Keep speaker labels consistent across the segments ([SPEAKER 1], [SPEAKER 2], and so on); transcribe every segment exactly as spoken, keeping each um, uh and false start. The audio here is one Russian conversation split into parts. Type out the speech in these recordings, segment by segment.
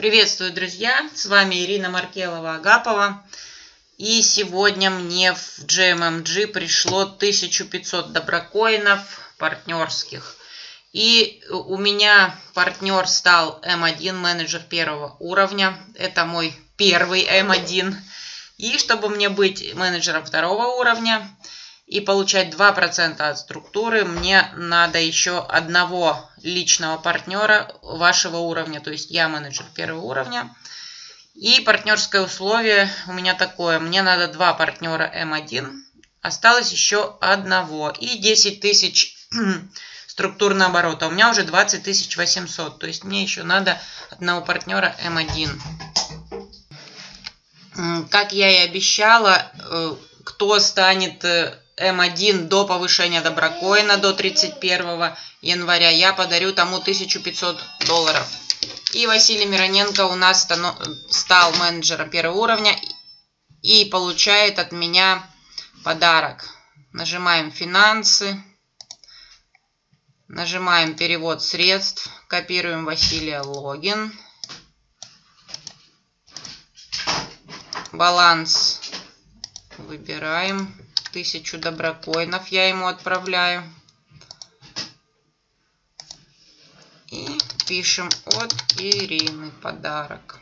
[SPEAKER 1] Приветствую, друзья! С вами Ирина Маркелова-Агапова. И сегодня мне в джей эм эм джи пришло тысяча пятьсот доброкоинов партнерских. И у меня партнер стал эм один, менеджер первого уровня. Это мой первый эм один. И чтобы мне быть менеджером второго уровня и получать два процента от структуры, мне надо еще одного личного партнера вашего уровня. То есть я менеджер первого уровня. И партнерское условие у меня такое. Мне надо два партнера эм один. Осталось еще одного. И десять тысяч структурного оборота. У меня уже двадцать тысяч восемьсот. То есть мне еще надо одного партнера эм один. Как я и обещала, кто станет эм один до повышения доброкоина до тридцать первого января, я подарю тому тысячу пятьсот долларов. И Василий Мироненко у нас стал менеджером первого уровня и получает от меня подарок. Нажимаем «Финансы», нажимаем «Перевод средств», копируем Василия логин, баланс выбираем, тысячу доброкоинов я ему отправляю. И пишем от Ирины подарок.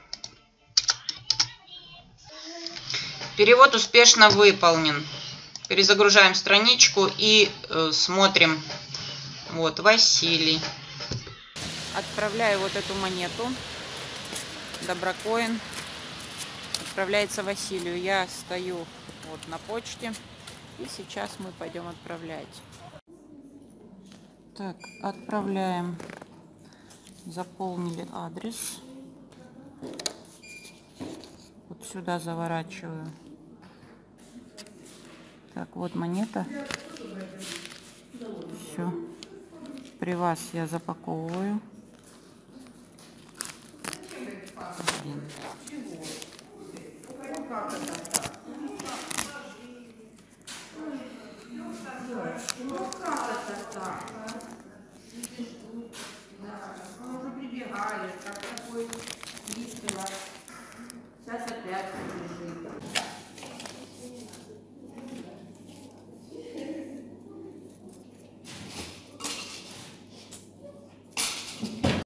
[SPEAKER 1] Перевод успешно выполнен. Перезагружаем страничку и э, смотрим. Вот Василий. Отправляю вот эту монету. Доброкоин. Отправляется Василию. Я стою вот на почте. И сейчас мы пойдем отправлять. Так, отправляем. Заполнили адрес. Вот сюда заворачиваю. Так, вот монета. Все. При вас я запаковываю. Один.